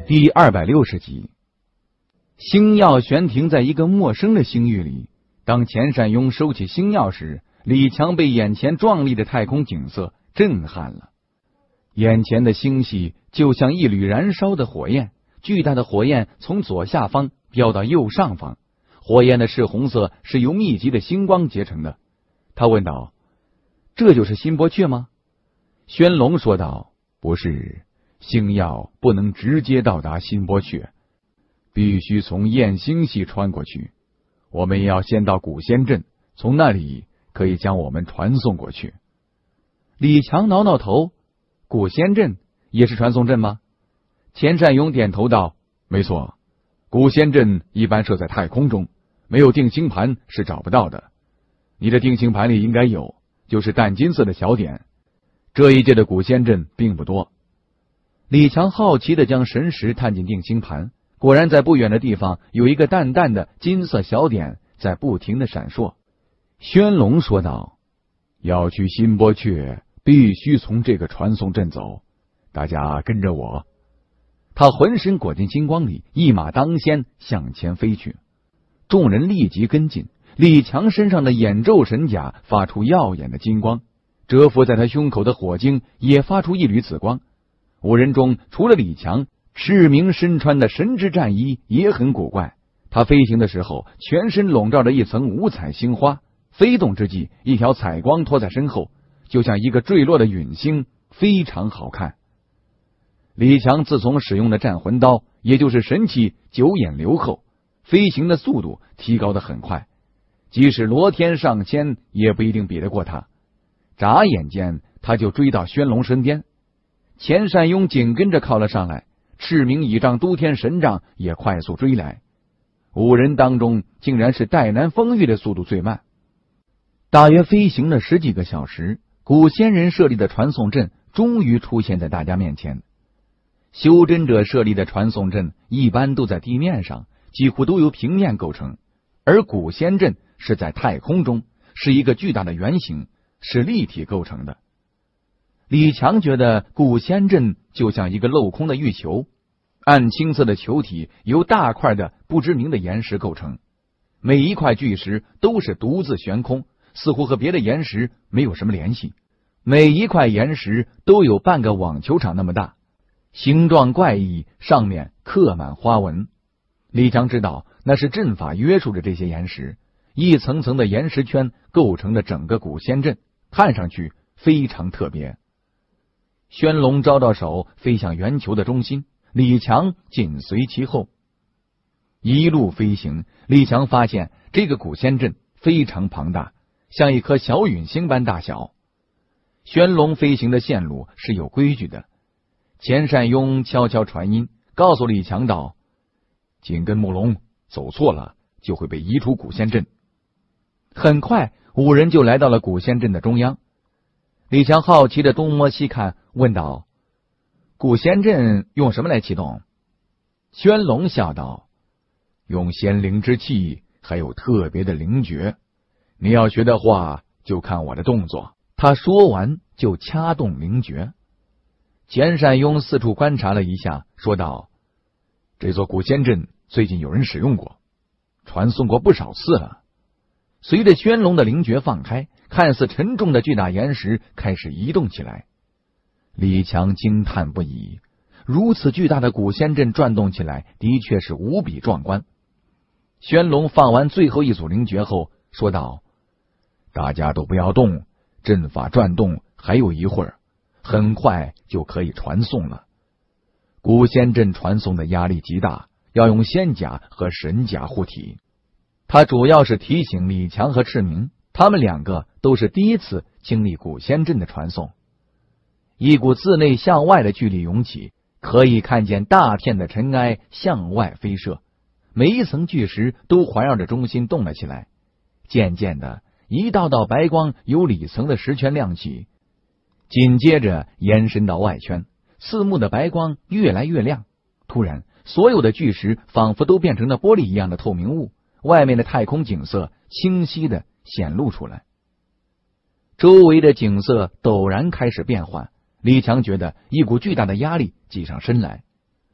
第260集，星耀悬停在一个陌生的星域里。当钱善庸收起星耀时，李强被眼前壮丽的太空景色震撼了。眼前的星系就像一缕燃烧的火焰，巨大的火焰从左下方飙到右上方，火焰的赤红色是由密集的星光结成的。他问道：“这就是辛波阙吗？”宣龙说道：“不是，星耀不能直接到达辛波阙，必须从焰星系穿过去。我们要先到古仙镇，从那里可以将我们传送过去。”李强挠挠头：“古仙镇也是传送阵吗？”钱善庸点头道：“没错，古仙镇一般设在太空中，没有定星盘是找不到的。你的定星盘里应该有，就是淡金色的小点。这一届的古仙镇并不多。”李强好奇地将神识探进定星盘，果然在不远的地方有一个淡淡的金色小点在不停地闪烁。宣龙说道：“要去辛波阙，必须从这个传送阵走，大家跟着我。”他浑身裹进金光里，一马当先向前飞去。众人立即跟进。李强身上的眼咒神甲发出耀眼的金光，蛰伏在他胸口的火晶也发出一缕紫光。五人中除了李强，赤明身穿的神之战衣也很古怪。他飞行的时候，全身笼罩着一层五彩星花，飞动之际，一条彩光拖在身后，就像一个坠落的陨星，非常好看。李强自从使用了战魂刀，也就是神器九眼流后，飞行的速度提高得很快，即使罗天上仙也不一定比得过他。眨眼间他就追到宣龙身边，钱善庸紧跟着靠了上来，赤明倚仗都天神杖也快速追来。五人当中竟然是戴南风玉的速度最慢。大约飞行了10几个小时，古仙人设立的传送阵终于出现在大家面前。修真者设立的传送阵一般都在地面上，几乎都由平面构成，而古仙阵是在太空中，是一个巨大的圆形，是立体构成的。李强觉得古仙阵就像一个镂空的玉球，暗青色的球体由大块的不知名的岩石构成，每一块巨石都是独自悬空，似乎和别的岩石没有什么联系。每一块岩石都有半个网球场那么大，形状怪异，上面刻满花纹。李强知道那是阵法约束着这些岩石，一层层的岩石圈构成了整个古仙阵，看上去非常特别。宣龙招招手飞向圆球的中心，李强紧随其后。一路飞行，李强发现这个古仙阵非常庞大，像一颗小陨星般大小。宣龙飞行的线路是有规矩的。钱善庸悄悄传音告诉李强道：“紧跟木龙，走错了就会被移出古仙阵。”很快五人就来到了古仙阵的中央。李强好奇的东摸西看，问道：“古仙阵用什么来启动？”宣龙笑道：“用仙灵之气，还有特别的灵诀。你要学的话，就看我的动作。”他说完就掐动灵诀。钱善庸四处观察了一下，说道：“这座古仙阵最近有人使用过，传送过不少次了。”随着宣龙的灵诀放开，看似沉重的巨大岩石开始移动起来。李强惊叹不已，如此巨大的古仙阵转动起来，的确是无比壮观。宣龙放完最后一组灵诀后说道：“大家都不要动，阵法转动还有一会儿，很快就可以传送了。古仙阵传送的压力极大，要用仙甲和神甲护体。”他主要是提醒李强和赤明，他们两个都是第一次经历古仙阵的传送。一股自内向外的巨力涌起，可以看见大片的尘埃向外飞射，每一层巨石都环绕着中心动了起来。渐渐的，一道道白光由里层的石圈亮起，紧接着延伸到外圈，刺目的白光越来越亮。突然，所有的巨石仿佛都变成了玻璃一样的透明物，外面的太空景色清晰地显露出来。周围的景色陡然开始变换，李强觉得一股巨大的压力挤上身来。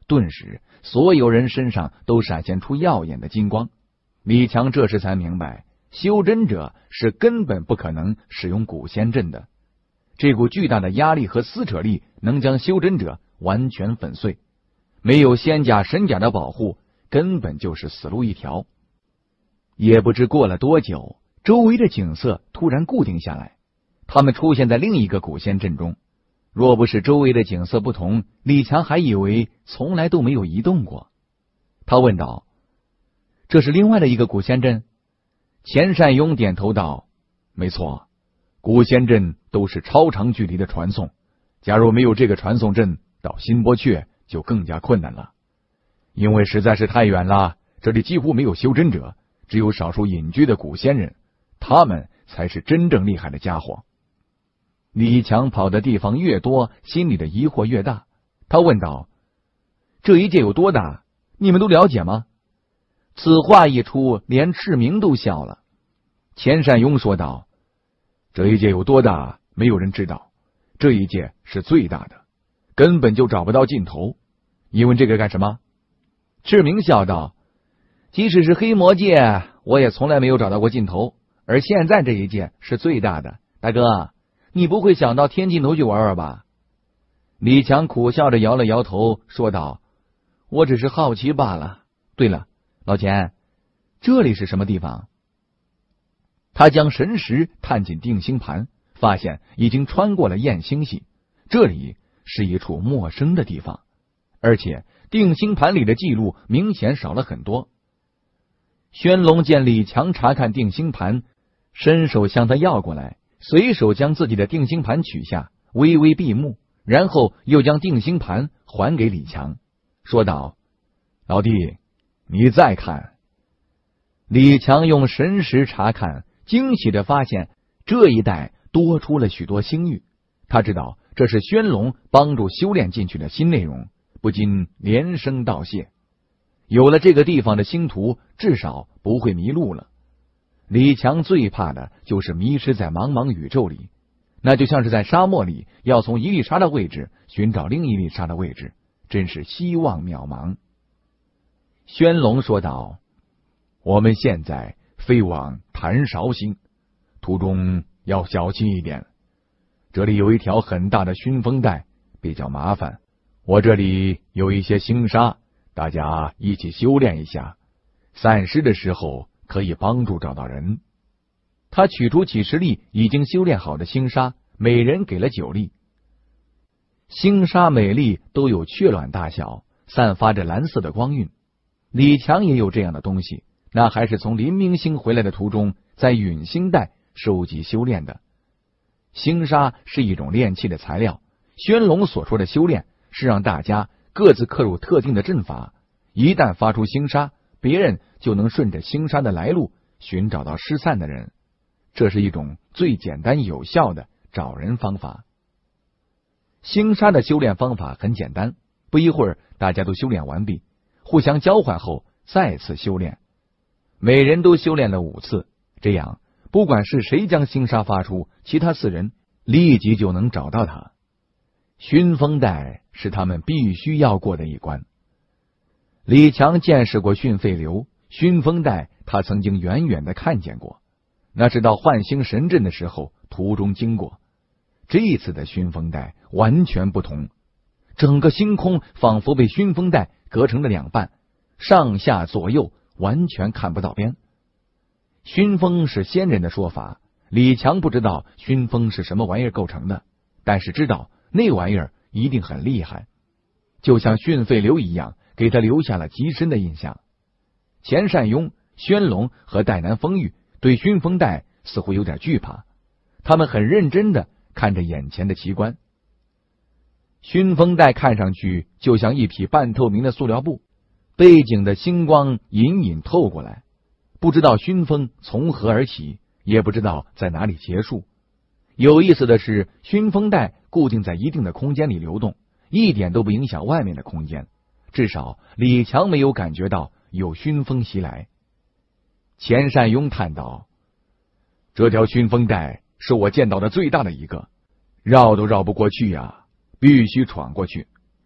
顿时所有人身上都闪现出耀眼的金光。李强这时才明白，修真者是根本不可能使用古仙阵的。这股巨大的压力和撕扯力能将修真者完全粉碎，没有仙甲神甲的保护，根本就是死路一条。也不知过了多久，周围的景色突然固定下来，他们出现在另一个古仙阵中。若不是周围的景色不同，李强还以为从来都没有移动过。他问道：这是另外的一个古仙阵？钱善庸点头道：没错，古仙阵都是超长距离的传送，假如没有这个传送阵，到新波阙就更加困难了。因为实在是太远了，这里几乎没有修真者，只有少数隐居的古仙人，他们才是真正厉害的家伙。李强跑的地方越多，心里的疑惑越大。他问道：这一界有多大？你们都了解吗？此话一出，连赤明都笑了。钱善庸说道：这一界有多大，没有人知道。这一界是最大的，根本就找不到尽头。你问这个干什么？赤明笑道：即使是黑魔界，我也从来没有找到过尽头，而现在这一界是最大的。大哥，你不会想到天尽头去玩玩吧？李强苦笑着摇了摇头，说道：我只是好奇罢了。对了，老钱，这里是什么地方？他将神识探进定星盘，发现已经穿过了燕星系，这里是一处陌生的地方，而且定星盘里的记录明显少了很多。宣龙见李强查看定星盘，伸手向他要过来，随手将自己的定星盘取下，微微闭目，然后又将定星盘还给李强，说道：老弟，你再看。李强用神识查看，惊喜地发现这一带多出了许多星域。他知道这是宣龙帮助修炼进去的新内容，不禁连声道谢。有了这个地方的星图，至少不会迷路了。李强最怕的就是迷失在茫茫宇宙里，那就像是在沙漠里要从一粒沙的位置寻找另一粒沙的位置，真是希望渺茫。宣龙说道：我们现在飞往谭韶星，途中要小心一点，这里有一条很大的熏风带，比较麻烦。我这里有一些星沙，大家一起修炼一下，散失的时候可以帮助找到人。他取出几十粒已经修炼好的星沙，每人给了9粒。星沙每粒都有雀卵大小，散发着蓝色的光晕。李强也有这样的东西，那还是从黎明星回来的途中，在陨星带收集修炼的。星沙是一种炼器的材料，宣龙所说的修炼是让大家各自刻入特定的阵法，一旦发出星沙，别人就能顺着星沙的来路寻找到失散的人。这是一种最简单有效的找人方法。星沙的修炼方法很简单，不一会儿大家都修炼完毕，互相交换后再次修炼，每人都修炼了5次，这样不管是谁将星沙发出，其他4人立即就能找到他。熏风带是他们必须要过的一关。李强见识过训废流，熏风带他曾经远远的看见过，那是到幻星神阵的时候途中经过。这一次的熏风带完全不同，整个星空仿佛被熏风带隔成了2半，上下左右完全看不到边。熏风是仙人的说法，李强不知道熏风是什么玩意儿构成的，但是知道那玩意儿一定很厉害，就像训废流一样，给他留下了极深的印象。钱善庸、宣龙和戴南风玉对熏风带似乎有点惧怕，他们很认真的看着眼前的奇观。熏风带看上去就像一匹半透明的塑料布，背景的星光隐隐透过来，不知道熏风从何而起，也不知道在哪里结束。有意思的是，熏风带固定在一定的空间里流动，一点都不影响外面的空间，至少李强没有感觉到有熏风袭来。钱善庸叹道：这条熏风带是我见到的最大的一个，绕都绕不过去呀，必须闯过去。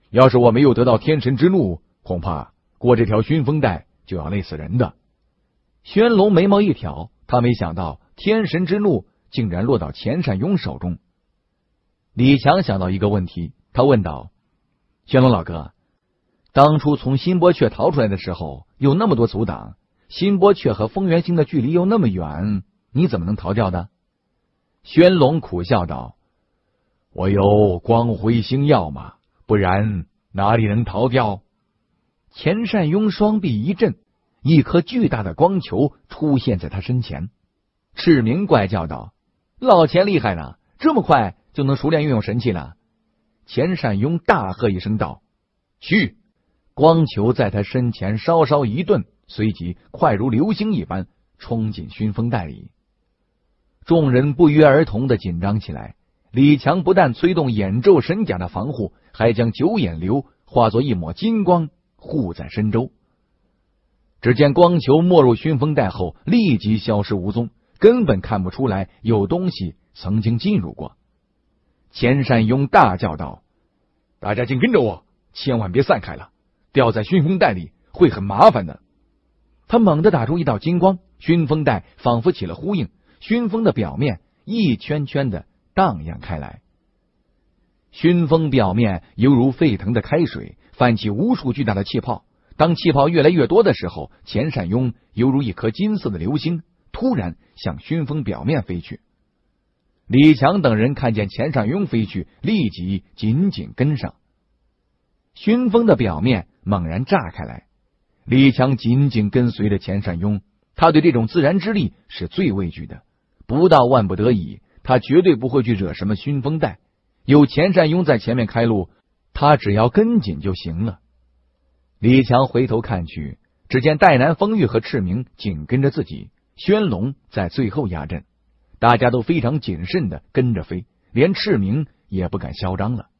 要是我没有得到天神之怒，恐怕过这条熏风带就要累死人的。宣龙眉毛一挑，他没想到天神之怒竟然落到钱善庸手中。李强想到一个问题，他问道：宣龙老哥，当初从新波阙逃出来的时候有那么多阻挡，新波阙和风元星的距离又那么远，你怎么能逃掉的？宣龙苦笑道：我有光辉星耀嘛，不然哪里能逃掉？钱善庸双臂一震，一颗巨大的光球出现在他身前。赤明怪叫道：老钱厉害了，这么快就能熟练运用神器了。钱善庸大喝一声道：去！光球在他身前稍稍一顿，随即快如流星一般冲进熏风带里。众人不约而同的紧张起来。李强不但催动眼咒神甲的防护，还将九眼流化作一抹金光护在身周。只见光球没入熏风带后立即消失无踪，根本看不出来有东西曾经进入过。钱善庸大叫道：大家紧跟着我，千万别散开了，掉在熏风带里会很麻烦的。他猛地打出一道金光，熏风带仿佛起了呼应，熏风的表面一圈圈的荡漾开来。熏风表面犹如沸腾的开水，泛起无数巨大的气泡。当气泡越来越多的时候，钱善庸犹如一颗金色的流星，突然向熏风表面飞去。李强等人看见钱善庸飞去，立即紧紧跟上。熏风的表面猛然炸开来，李强紧紧跟随着钱善庸，他对这种自然之力是最畏惧的，不到万不得已，他绝对不会去惹什么熏风带。有钱善庸在前面开路，他只要跟紧就行了。李强回头看去，只见戴南风玉和赤明紧跟着自己，宣龙在最后压阵，大家都非常谨慎的跟着飞，连赤明也不敢嚣张了。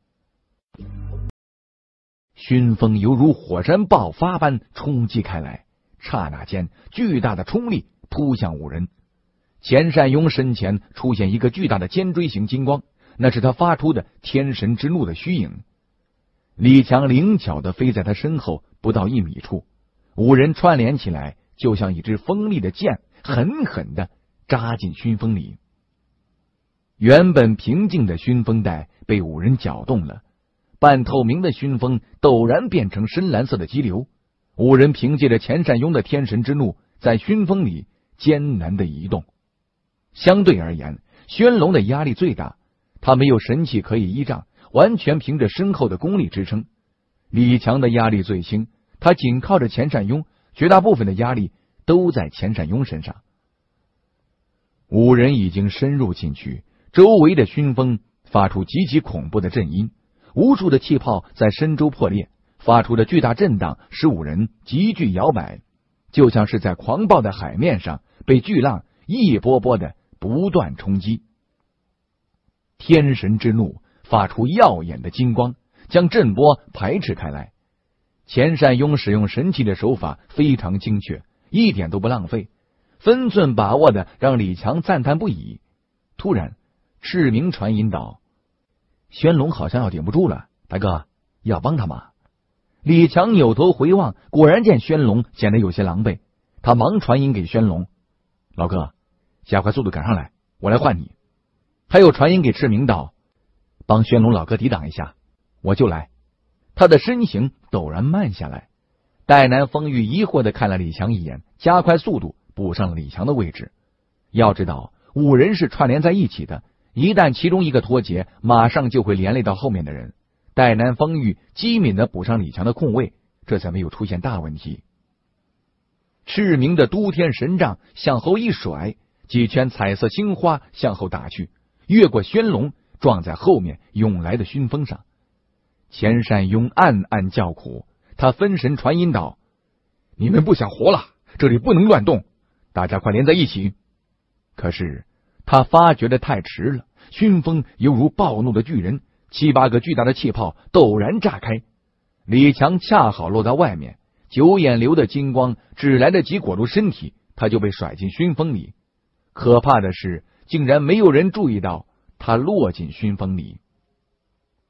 熏风犹如火山爆发般冲击开来，刹那间巨大的冲力扑向五人。钱善庸身前出现一个巨大的尖锥形金光，那是他发出的天神之怒的虚影。李强灵巧的飞在他身后不到1米处，五人串联起来，就像一支锋利的剑，狠狠的扎进熏风里。原本平静的熏风带被五人搅动了，半透明的熏风陡然变成深蓝色的激流。五人凭借着钱善庸的天神之怒，在熏风里艰难的移动。相对而言，宣龙的压力最大，他没有神器可以依仗，完全凭着深厚的功力支撑。李强的压力最轻，他紧靠着钱善庸，绝大部分的压力都在钱善庸身上。五人已经深入进去，周围的熏风发出极其恐怖的震音，无数的气泡在深周破裂，发出的巨大震荡使五人急剧摇摆，就像是在狂暴的海面上被巨浪一波波的不断冲击。天神之怒发出耀眼的金光，将震波排斥开来。钱善庸使用神器的手法非常精确，一点都不浪费，分寸把握的让李强赞叹不已。突然，赤明传音道：宣龙好像要顶不住了，大哥，要帮他吗？李强扭头回望，果然见宣龙显得有些狼狈，他忙传音给宣龙：老哥，加快速度赶上来，我来换你。他又传音给赤明道：帮宣龙老哥抵挡一下，我就来。他的身形陡然慢下来。戴南风玉疑惑的看了李强一眼，加快速度补上了李强的位置。要知道五人是串联在一起的，一旦其中一个脱节，马上就会连累到后面的人。戴南风玉机敏的补上李强的空位，这才没有出现大问题。赤明的都天神杖向后一甩，几圈彩色青花向后打去，越过宣龙，撞在后面涌来的熏风上。钱善庸暗暗叫苦，他分神传音道：你们不想活了，这里不能乱动，大家快连在一起。可是他发觉的太迟了，熏风犹如暴怒的巨人，7、8个巨大的气泡陡然炸开。李强恰好落到外面，九眼流的金光只来得及裹住身体，他就被甩进熏风里。可怕的是，竟然没有人注意到他落进熏风里。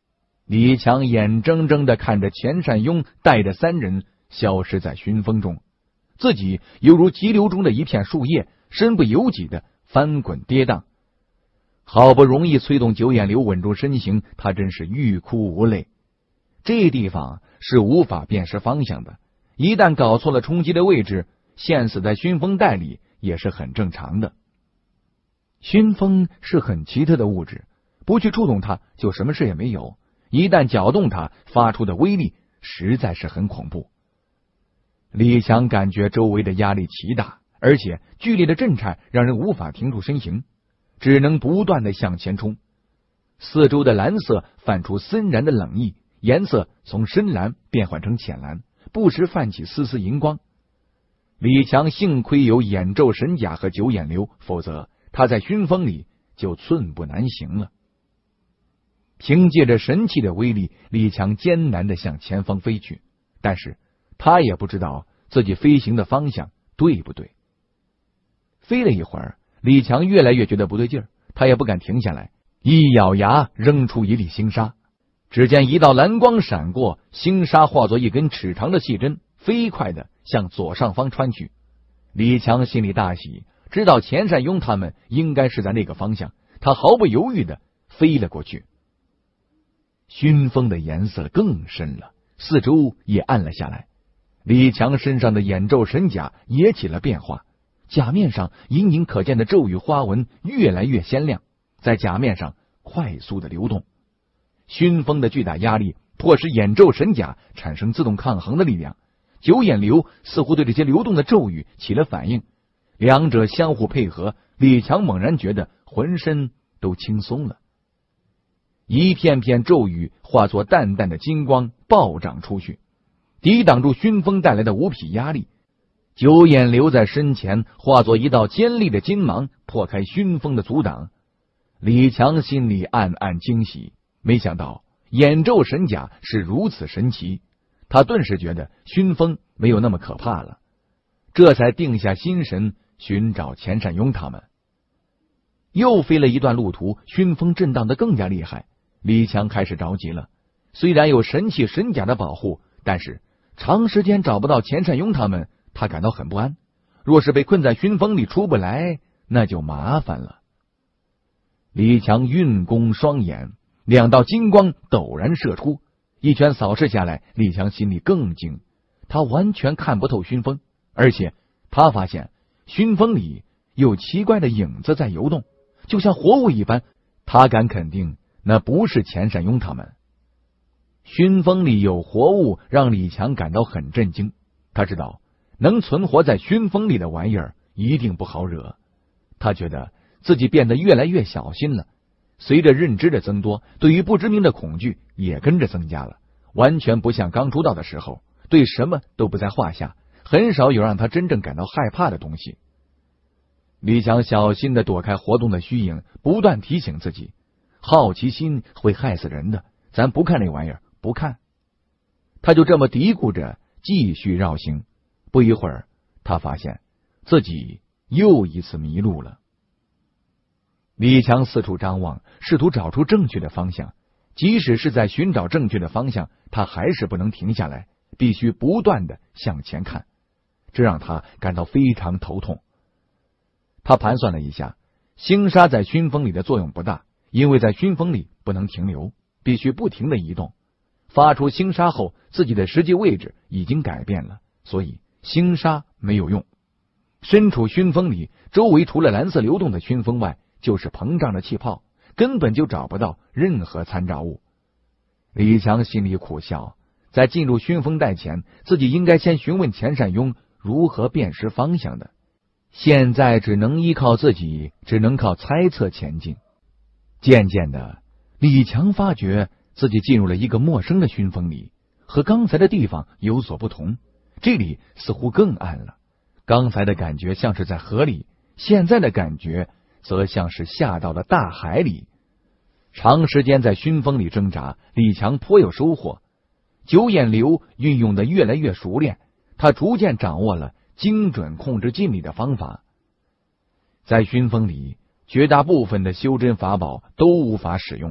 李强眼睁睁地看着钱善庸带着3人消失在熏风中，自己犹如急流中的一片树叶，身不由己的翻滚跌宕。好不容易催动九眼流稳住身形，他真是欲哭无泪。这地方是无法辨识方向的，一旦搞错了冲击的位置，陷死在熏风带里也是很正常的。熏风是很奇特的物质，不去触动它就什么事也没有，一旦搅动它，发出的威力实在是很恐怖。李强感觉周围的压力奇大，而且剧烈的震颤让人无法停住身形，只能不断的向前冲。四周的蓝色泛出森然的冷意，颜色从深蓝变换成浅蓝，不时泛起丝丝荧光。李强幸亏有眼咒神甲和九眼流，否则他在熏风里就寸步难行了。凭借着神器的威力，李强艰难地向前方飞去，但是他也不知道自己飞行的方向对不对。飞了一会儿，李强越来越觉得不对劲儿，他也不敢停下来，一咬牙扔出一粒星沙。只见一道蓝光闪过，星沙化作一根尺长的细针，飞快地向左上方穿去。李强心里大喜，知道钱善庸他们应该是在那个方向，他毫不犹豫地飞了过去。熏风的颜色更深了，四周也暗了下来。李强身上的眼咒神甲也起了变化，甲面上隐隐可见的咒语花纹越来越鲜亮，在甲面上快速的流动。熏风的巨大压力迫使眼咒神甲产生自动抗衡的力量，九眼流似乎对这些流动的咒语起了反应，两者相互配合，李强猛然觉得浑身都轻松了。一片片咒语化作淡淡的金光暴涨出去，抵挡住熏风带来的无匹压力。九眼流在身前化作一道尖利的金芒，破开熏风的阻挡。李强心里暗暗惊喜，没想到眼咒神甲是如此神奇，他顿时觉得熏风没有那么可怕了，这才定下心神寻找钱善庸他们。又飞了一段路途，熏风震荡得更加厉害，李强开始着急了。虽然有神器神甲的保护，但是长时间找不到钱善庸他们，他感到很不安。若是被困在熏风里出不来，那就麻烦了。李强运功双眼，两道金光陡然射出，一拳扫视下来，李强心里更惊，他完全看不透熏风，而且他发现熏风里有奇怪的影子在游动，就像活物一般。他敢肯定那不是钱善庸他们。熏风里有活物让李强感到很震惊，他知道能存活在熏风里的玩意儿一定不好惹。他觉得自己变得越来越小心了，随着认知的增多，对于不知名的恐惧也跟着增加了，完全不像刚出道的时候，对什么都不在话下，很少有让他真正感到害怕的东西。李强小心地躲开活动的虚影，不断提醒自己，好奇心会害死人的，咱不看那玩意儿，不看。他就这么嘀咕着继续绕行，不一会儿他发现自己又一次迷路了。李强四处张望，试图找出正确的方向，即使是在寻找正确的方向，他还是不能停下来，必须不断地向前看，这让他感到非常头痛。他盘算了一下，星沙在熏风里的作用不大，因为在熏风里不能停留，必须不停地移动。发出星沙后，自己的实际位置已经改变了，所以星沙没有用。身处熏风里，周围除了蓝色流动的熏风外，就是膨胀的气泡，根本就找不到任何参照物。李强心里苦笑，在进入熏风带前，自己应该先询问钱善庸如何辨识方向的。现在只能依靠自己，只能靠猜测前进。渐渐的，李强发觉自己进入了一个陌生的熏风里，和刚才的地方有所不同，这里似乎更暗了。刚才的感觉像是在河里，现在的感觉则像是下到了大海里。长时间在熏风里挣扎，李强颇有收获。九眼流运用的越来越熟练，他逐渐掌握了精准控制劲力的方法。在熏风里，绝大部分的修真法宝都无法使用，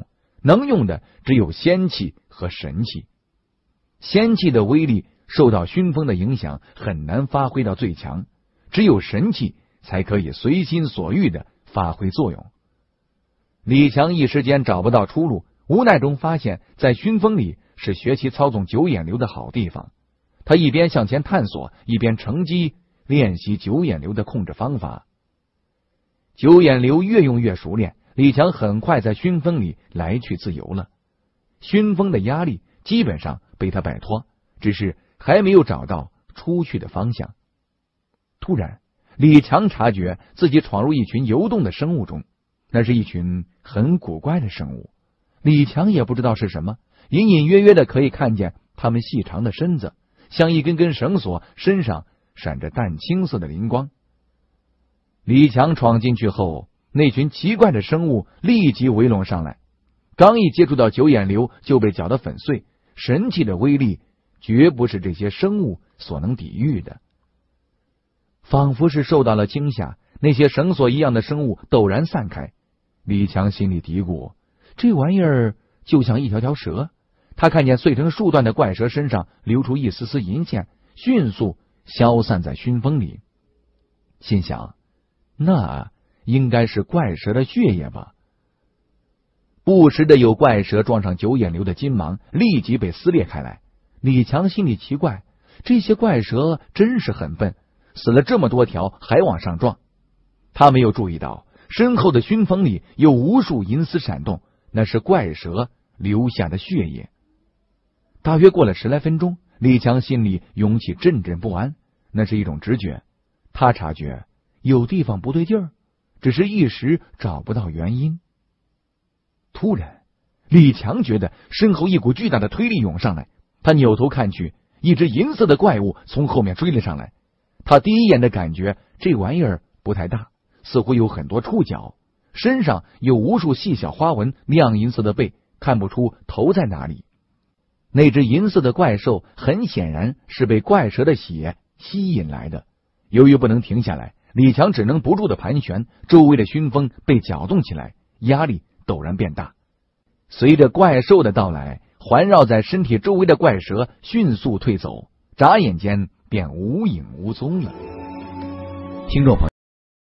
能用的只有仙气和神气。仙气的威力受到熏风的影响，很难发挥到最强，只有神气才可以随心所欲的发挥作用。李强一时间找不到出路，无奈中发现在熏风里是学习操纵九眼流的好地方。他一边向前探索，一边乘机练习九眼流的控制方法。九眼流越用越熟练，李强很快在熏风里来去自由了。熏风的压力基本上被他摆脱，只是还没有找到出去的方向。突然，李强察觉自己闯入一群游动的生物中，那是一群很古怪的生物。李强也不知道是什么，隐隐约约的可以看见它们细长的身子像一根根绳索，身上闪着淡青色的灵光。李强闯进去后，那群奇怪的生物立即围拢上来，刚一接触到九眼流就被搅得粉碎。神气的威力绝不是这些生物所能抵御的。仿佛是受到了惊吓，那些绳索一样的生物陡然散开。李强心里嘀咕，这玩意儿就像一条条蛇。他看见碎成数段的怪蛇身上流出一丝丝银线，迅速消散在熏风里。心想，那应该是怪蛇的血液吧。不时的有怪蛇撞上九眼流的金芒，立即被撕裂开来。李强心里奇怪，这些怪蛇真是很笨，死了这么多条还往上撞。他没有注意到身后的熏风里有无数银丝闪动，那是怪蛇留下的血液。大约过了10来分钟，李强心里涌起阵阵不安，那是一种直觉。他察觉有地方不对劲儿，只是一时找不到原因。突然，李强觉得身后一股巨大的推力涌上来，他扭头看去，一只银色的怪物从后面追了上来。他第一眼的感觉，这玩意儿不太大，似乎有很多触角，身上有无数细小花纹，亮银色的背，看不出头在哪里。那只银色的怪兽很显然是被怪蛇的血吸引来的。由于不能停下来，李强只能不住的盘旋，周围的熏风被搅动起来，压力陡然变大。随着怪兽的到来，环绕在身体周围的怪蛇迅速退走，眨眼间便无影无踪了。听众朋友。